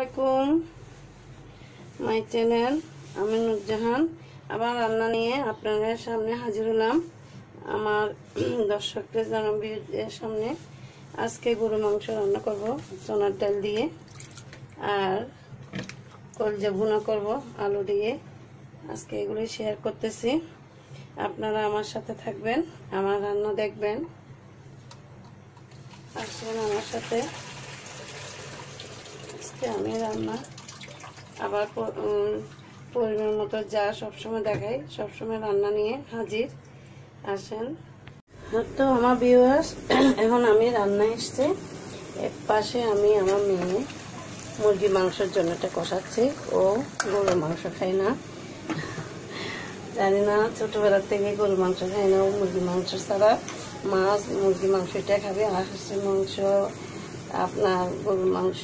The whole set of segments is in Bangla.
আলাইকুম মাই চ্যানেল আমি নুরজাহান আবার রান্না নিয়ে আপনাদের সামনে হাজির হলাম। আমার দর্শকদের জনপ্রিয়দের সামনে আজকে গরু মাংস রান্না করব চনার ডাল দিয়ে, আর কলজা ভুনা করব আলু দিয়ে। আজকে এগুলো শেয়ার করতেছি, আপনারা আমার সাথে থাকবেন, আমার রান্না দেখবেন, আসবেন আমার সাথে। আমি রান্না আবার পরিমাণ মতো যা সবসময় দেখাই, সবসময় রান্না নিয়ে হাজির, আসেন। তো আমার ভিউয়ার্স, এখন আমি রান্না এসছি। এক পাশে আমি আমার মেয়ে মুরগি মাংসের জন্য এটা কষাচ্ছি। ও গরু মাংস খায় না, জানি না, ছোটবেলার থেকে গরু মাংস খায় না। ও মুরগি মাংস ছাড়া মাছ, মুরগি মাংস এটা খাবে, আর হাঁসের মাংস, আপনার গরুর মাংস,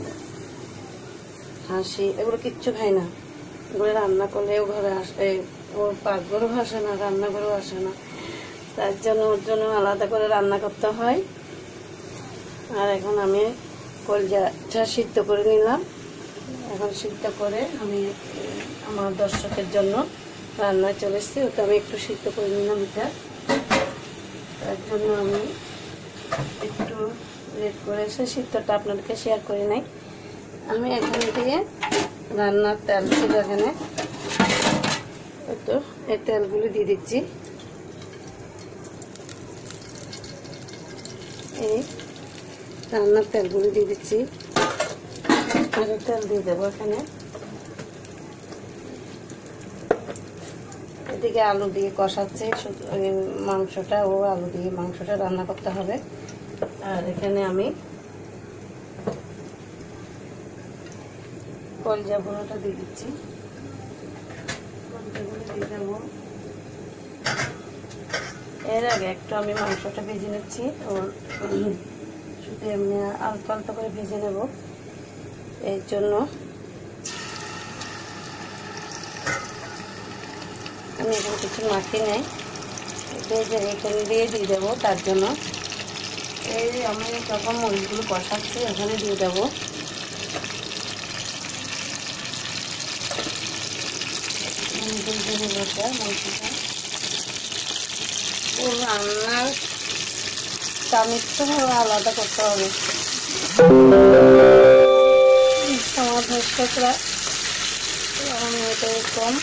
হাসি, এগুলো কিচ্ছু খায় না। এগুলো রান্না করলে ও ঘরে আসে, ওর পাকঘরও আসে না, রান্নাঘরও আসে না। তার জন্য ওর জন্য আলাদা করে রান্না করতে হয়। আর এখন আমি কলজাটা সিদ্ধ করে নিলাম। এখন সিদ্ধ করে আমি আমার দর্শকের জন্য রান্নায় চলে এসেছি। ওটা আমি একটু সিদ্ধ করে নিলাম এটা। তার জন্য আমি একটু লেট করে এসে সিদ্ধটা আপনাদেরকে শেয়ার করে নাই। আমি এখানে দিয়ে রান্নার তেল ছিল, এখানে তো এই তেলগুলো দিয়ে দিচ্ছি। এই রান্নার তেলগুলো দিয়ে দিচ্ছি, আর তেল দিয়ে দেবো এখানে। এদিকে আলু দিয়ে কষাচ্ছে, মাংসটা ও আলু দিয়ে মাংসটা রান্না করতে হবে। আর এখানে আমি কলজা ভুনাটা দিয়ে দিচ্ছি, কলজাগুলো দিয়ে দেবো। এর আগে একটু আমি মাংসটা ভেজে নিচ্ছি, ওর শুধু এমনি আলতো আলতো করে ভেজে নেব। এর জন্য আমি এখানে কিছু মাখি নেই, ভেজে এখানে দিয়ে দেবো। তার জন্য এই আমি যখন মরিচগুলো কষাচ্ছি এখানে দিয়ে দেবো। রান্নার চামিচটা আলাদা করতে হবে। আমার দর্শকরা কম,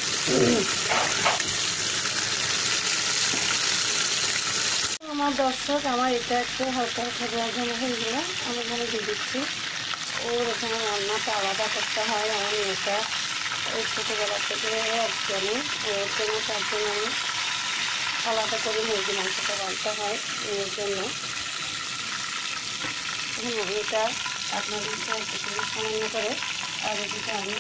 আমার দর্শক, আমার এটা একটু হালকা হালকা হয়ে গেল, আমি এখানে দিয়ে দিচ্ছি। ওর এখানে রান্নাটা আলাদা করতে হয়। আমার মেয়েটা ওই ছোটোবেলা থেকে জানি, ওর জন্য তার জন্য আমি আলাদা করে মুরগি মাংসটা রাখতে হয় মেয়ের জন্য। এখন এটা আপনাদের সামান্য করে, আর এদিকে আমি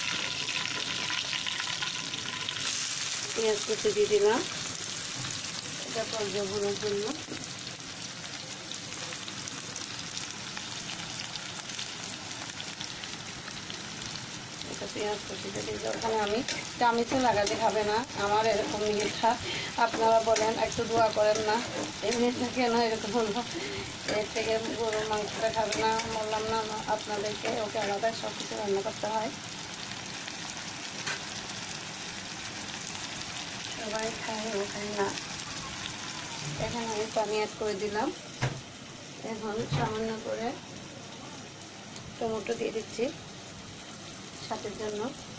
পেঁয়াজ কুচি দিয়ে দিলাম, এটা কলজা ভুনার জন্য। পেঁয়াজ কুচিতে দিয়ে ওখানে আমি চামিচে লাগাতে খাবে না, আমার এরকম মেয়েটা। আপনারা বলেন, একটু দোয়া করেন না, এমনিটা কেন এরকম হলো, এর থেকে গরুর মাংসটা খাবে না। বললাম না আপনাদেরকে, ওকে আলাদা সব কিছু রান্না করতে হয়। সবাই খায়, ও খায় না। এখানে আমি পানি অ্যাড করে দিলাম। এখন সামান্য করে টমেটো দিয়ে দিচ্ছি সাথের জন্য।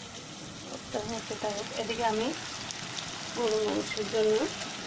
এদিকে আমি গরুর মাংসের জন্য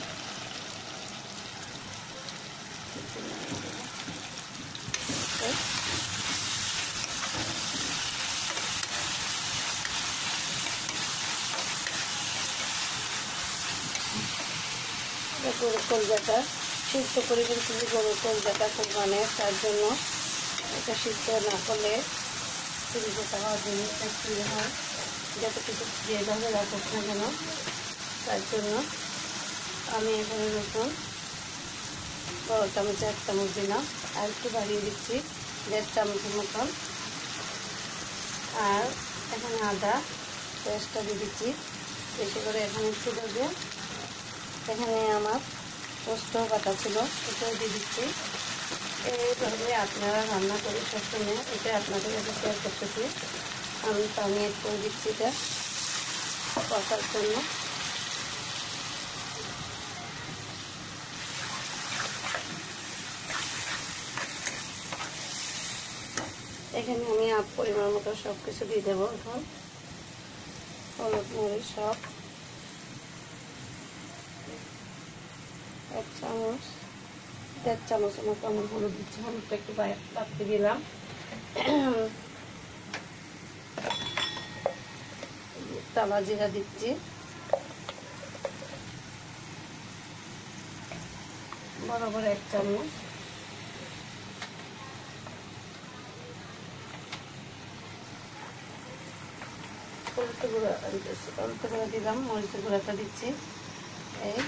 গরুর কলজাটা সিদ্ধ করে, কিন্তু গরুর কলজাটা খুব মানে, তার জন্য এটা সিদ্ধ না করলে চুরি পোকা হওয়ার জন্য চুরি হয়, যত কিছু যেভাবে রাখুক না কেন। তার জন্য আমি এখানে রসুন বড় চামচে 1 চামচ দিলাম, আর একটু বাড়িয়ে দিচ্ছি 1.5 চামচের মতন। আর এখানে আদা পেস্টটা দিয়ে দিচ্ছি বেশি করে, এখানে একটু দেবে। এখানে আমার পোস্ত বাটা ছিল, এটাও দিয়ে দিচ্ছি। এইভাবে আপনারা রান্না করে সবসময়, এটা আপনাদের কাছে শেয়ার করতেছি। আমি পানি অ্যাড করে দিচ্ছি এটা কষার জন্য। এখানে আমি পরিমাণ মতো সব কিছু দিয়ে দেবো। এখন হলুদ মরিচ সব 1 চামচ 1.5 চামচের মতো আমি হলুদ দিচ্ছি। হলুদটা একটু বাড়তে দিলাম। টালা জিরা দিচ্ছি বরাবর 1 চামচ। হলুদ গুঁড়া দিলাম, মরিচের গুঁড়াটা দিচ্ছি এই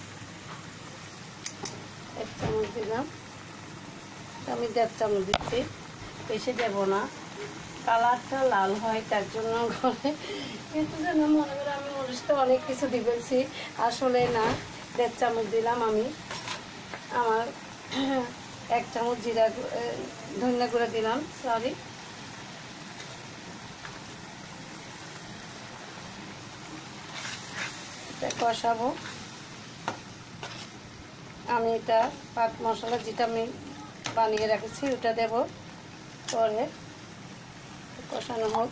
1 চামচ দিলাম। আমি 1.5 চামচ দিচ্ছি, বেশি দেব না, কালারটা লাল হয় তার জন্য করে। কিন্তু যেন মনে করে আমি মরিচটা অনেক কিছু দিয়েছি, আসলে না। 1.5 চামচ দিলাম আমি। আমার 1 চামচ ধনিয়া গুঁড়া দিলাম, সরি। এটা কষাবো আমি। এটা পাট মশলা যেটা আমি বানিয়ে রেখেছি ওটা দেব, পরে কষানো হোক।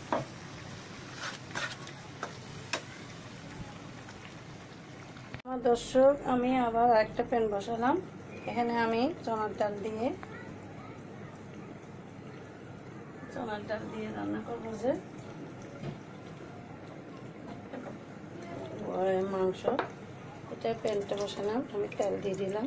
আমার দর্শক, আমি আবার একটা প্যান বসালাম। এখানে আমি চনার ডাল দিয়ে রান্না করবো যে মাংস। এটা প্যানটা বসালাম, আমি তেল দিয়ে দিলাম।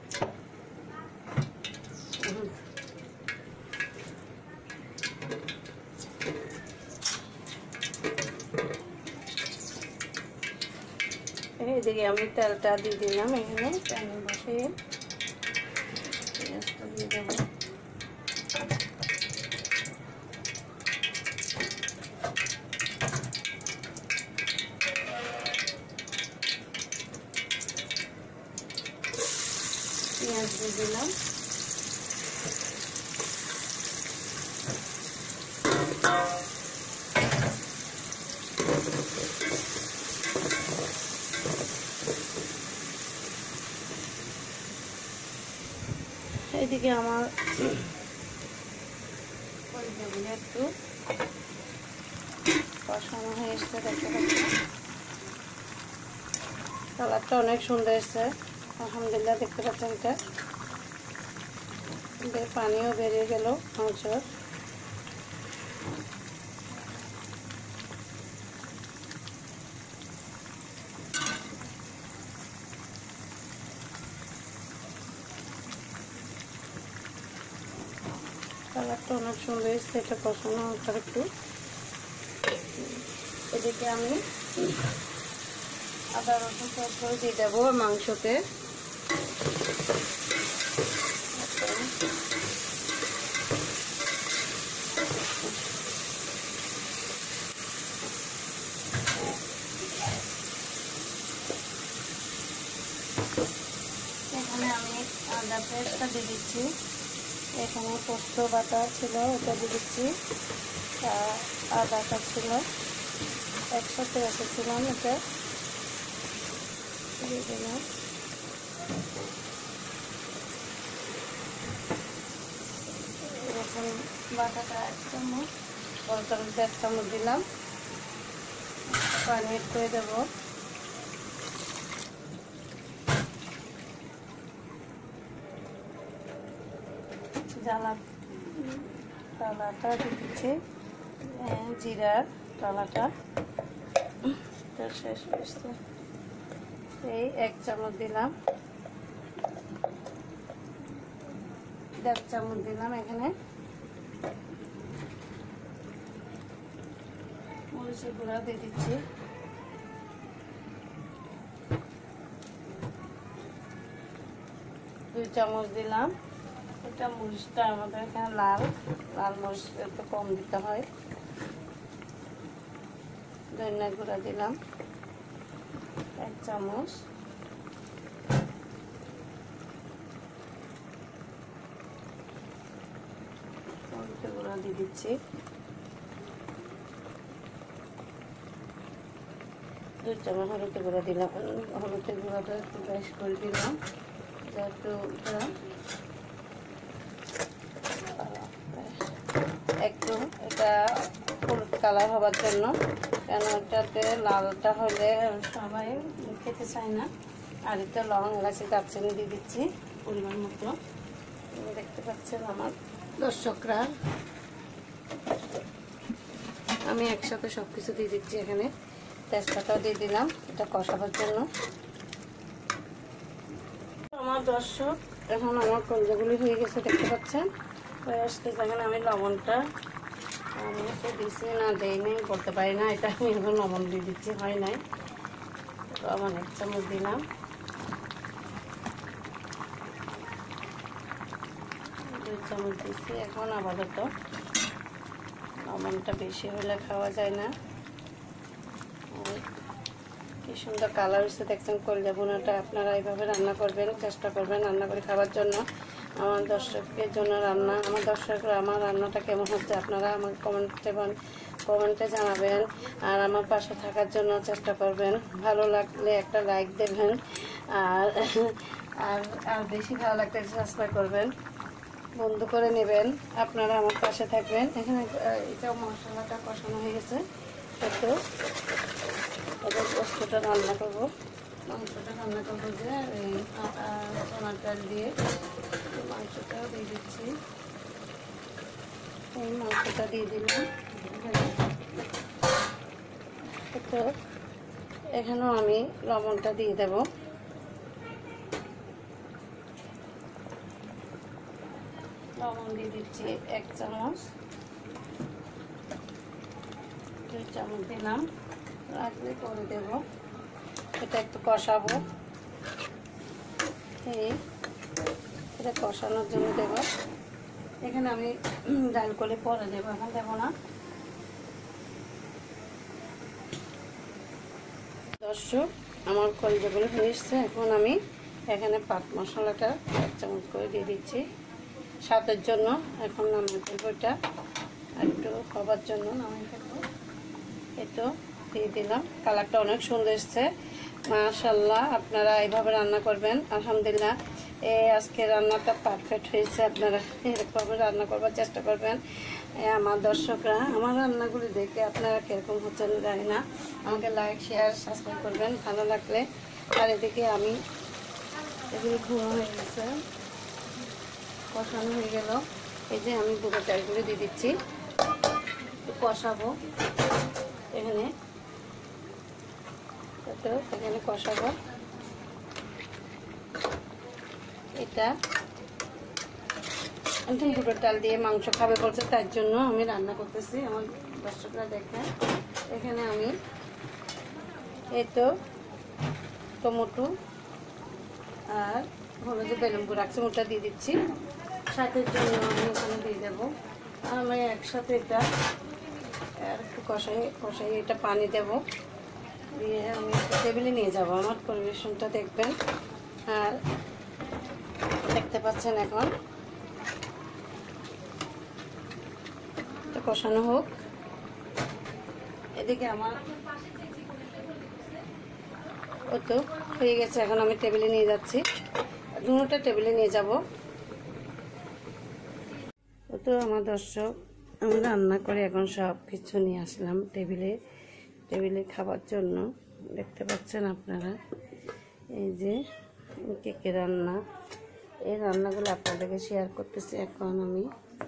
এইদিকে আমি তেলটা দিয়ে দিলাম। এখানে প্যানে বসিয়ে পেঁয়াজটা দিয়ে দেবো। পেঁয়াজ দিয়ে দিলাম। এইদিকে আমার একটু কষানো হয়ে এসছে, দেখতে পাচ্ছি কালারটা অনেক সুন্দর এসছে, আলহামদুলিল্লাহ। দেখতে পাচ্ছেন এটা পানিও বেরিয়ে গেল মাংসর। কালারটা অনেক সুন্দর এসছে, এটা কষানো হোক একটু। এদিকে আমি আদা রসুন পেস্ট দিয়ে দেবো মাংসতে। এখানে আমি আদা পেস্টটা দিয়ে দিচ্ছি। এখানে পোস্ত বাটা ছিল, ওটা দিয়ে দিচ্ছি। আদাটা ছিল একসাথে রেখেছিলাম, এটা দিয়ে দিলাম। রসুন বাটাটা 1 চামচ, তরকারিতে 1 চামচ দিলাম। পানি এড করে দেবো। টালাটা দিচ্ছি, জিরার টালাটা শেষ করছে। এই 1 চামচ দিলাম, 1.5 চামচ দিলাম। এখানে মরিচের গুঁড়া দিয়ে দিচ্ছি, 2 চামচ দিলাম। এটা মরিচটা আমাদের এখানে লাল মরিচ একটু কম দিতে হয়। ধনিয়া গুঁড়া দিলাম 1 চামচ। দিয়ে দিচ্ছি। 2 চামচ হলুদের গুঁড়া দিলাম। হলুদের গুঁড়াটা একটু বেশ করে দিলাম, একটু এটা হলুদ কালার হবার জন্য, কেন এটাতে লালটা হলে সবাই খেতে চায় না। আর এটা লং এলাচি দারচিনি দিয়ে দিচ্ছি পরিমাণ মতো। দেখতে পাচ্ছেন আমার দর্শকরা, আমি একসাথে সব কিছু দিয়ে দিচ্ছি। এখানে তেজপাতাও দিয়ে দিলাম এটা কষাবার জন্য। আমার দর্শক, এখন আমার কলজাগুলি হয়ে গেছে, দেখতে পাচ্ছেন হয়ে আসতে। যেখানে আমি লবণটা আমি দিচ্ছি না দেয়নি বলতে পারি না, এটা আমি এখন লবণ দিয়ে দিচ্ছি, হয় নাই। তো আমার 1 চামচ দিলাম, 2 চামচ দিচ্ছি। এখন আপাতত লবণটা বেশি হলে খাওয়া যায় না। কি সুন্দর কালার হচ্ছে দেখছেন কলজা বোনাটা। আপনারা এইভাবে রান্না করবেন, চেষ্টা করবেন রান্না করে খাওয়ার জন্য। আমার দর্শকের জন্য রান্না, আমার দর্শকরা আমার রান্নাটা কেমন হচ্ছে আপনারা আমার কমেন্টে জানাবেন। আর আমার পাশে থাকার জন্য চেষ্টা করবেন। ভালো লাগলে একটা লাইক দেবেন, আর আর আর বেশি ভালো লাগলে সাবস্ক্রাইব করবেন, বন্ধ করে নেবেন। আপনারা আমার পাশে থাকবেন। এখানে এটা মশলাটা কষানো হয়ে গেছে, একটু এবার পোস্তটা রান্না করবো, মাংসটা রান্না করবো। যে এই সোনার ডাল দিয়ে মাংসটাও দিয়ে দিচ্ছি। এই মাংসটা দিয়ে দিলাম। তো এখানেও আমি লবণটা দিয়ে দেব। লবণ দিয়ে দিচ্ছি 1 চামচ, 2 চামচ দিলাম, রাখলে করে দেব। এটা একটু কষাবো, এটা কষানোর জন্য দেব। এখানে আমি ডাল করে পরে দেবো, এখন দেবো না। দর্শক, আমার কলজাগুলো হয়ে এসছে। এখন আমি এখানে পাট মশলাটা 1 চামচ করে দিয়ে দিচ্ছি স্বাদের জন্য। এখন নামিয়ে ফেলবো, এটা একটু খাবার জন্য নামিয়ে ফেলবো। এটা দিয়ে দিলাম, কালারটা অনেক সুন্দর এসছে মাশাআল্লাহ। আপনারা এইভাবে রান্না করবেন, আলহামদুলিল্লাহ। আজকে রান্নাটা পারফেক্ট হয়েছে। আপনারা এরকমভাবে রান্না করবার চেষ্টা করবেন। আমার দর্শকরা আমার রান্নাগুলি দেখে আপনারা কীরকম হচ্ছেন জানি না, আমাকে লাইক শেয়ার সাবস্ক্রাইব করবেন ভালো লাগলে। আর এদিকে আমি এগুলি ঘুমো হয়ে গেছে, কষানো হয়ে গেল। এই যে আমি দুটো চালগুলি দিয়ে দিচ্ছি, কষাবো এখানে, এখানে কষাবো। এটা একদম দুটো ডাল দিয়ে মাংস খাবে বলছে, তার জন্য আমি রান্না করতেছি। আমার দর্শকরা দেখেন, এখানে আমি এই তো টমেটো আর হলো যে বেলুন রাখছি ওটা দিয়ে দিচ্ছি স্বাদের জন্য। আমি এখানে দিয়ে দেবো। আমি একসাথে এটা আর একটু কষাই এটা পানি দেব, দিয়ে আমি টেবিলে নিয়ে যাব। আমার পরিবেশনটা দেখবেন। আর দেখতে পাচ্ছেন এখন কষানো হোক। এদিকে আমার ও তো হয়ে গেছে, এখন আমি টেবিলে নিয়ে যাচ্ছি, দুটোটা টেবিলে নিয়ে যাব। ও তো আমার দর্শক, আমি রান্না করে এখন সব কিছু নিয়ে আসলাম টেবিলে খাবার জন্য। দেখতে পাচ্ছেন আপনারা, এই যে কেকের রান্না, এই রান্নাগুলো আপনাদেরকে শেয়ার করতেছি। এখন আমি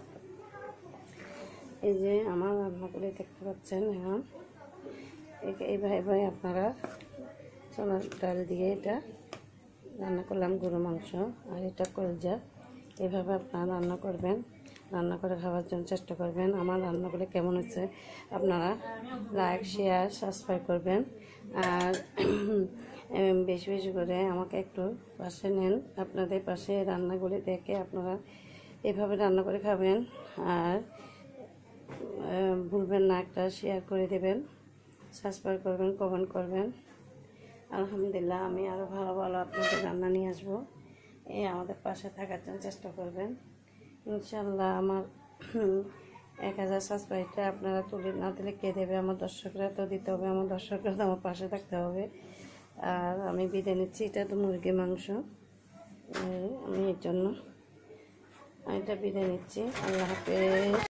এই যে আমার রান্নাগুলো দেখতে পাচ্ছেন। এখন এইভাবে আপনারা সোনার ডাল দিয়ে এটা রান্না করলাম, গরু মাংস, আর এটা কলজা। এভাবে আপনারা রান্না করবেন, রান্না করে খাওয়ার জন্য চেষ্টা করবেন। আমার রান্নাগুলো কেমন হচ্ছে আপনারা লাইক শেয়ার সাবস্ক্রাইব করবেন। আর বেশি বেশি করে আমাকে একটু পাশে নেন, আপনাদের পাশে রান্নাগুলি দেখে আপনারা এভাবে রান্না করে খাবেন। আর ভুলবেন না একটা শেয়ার করে দেবেন, সাবস্ক্রাইব করবেন, কমেন্ট করবেন। আলহামদুলিল্লাহ, আমি আরও ভালো ভালো আপনাদের রান্না নিয়ে আসবো। আমাদের পাশে থাকার জন্য চেষ্টা করবেন ইনশাল্লাহ। আমার 1000 সাবস্ক্রাইবটা আপনারা তুলে না দিলে কে দেবে? আমার দর্শকরা তো দিতে হবে, আমার দর্শকরা তো আমার পাশে থাকতে হবে। আর আমি বিদায় নিচ্ছি, এটা তো মুরগি মাংস, আমি এর জন্য এটা বিদায় নিচ্ছি। আল্লাহ হাফেজ।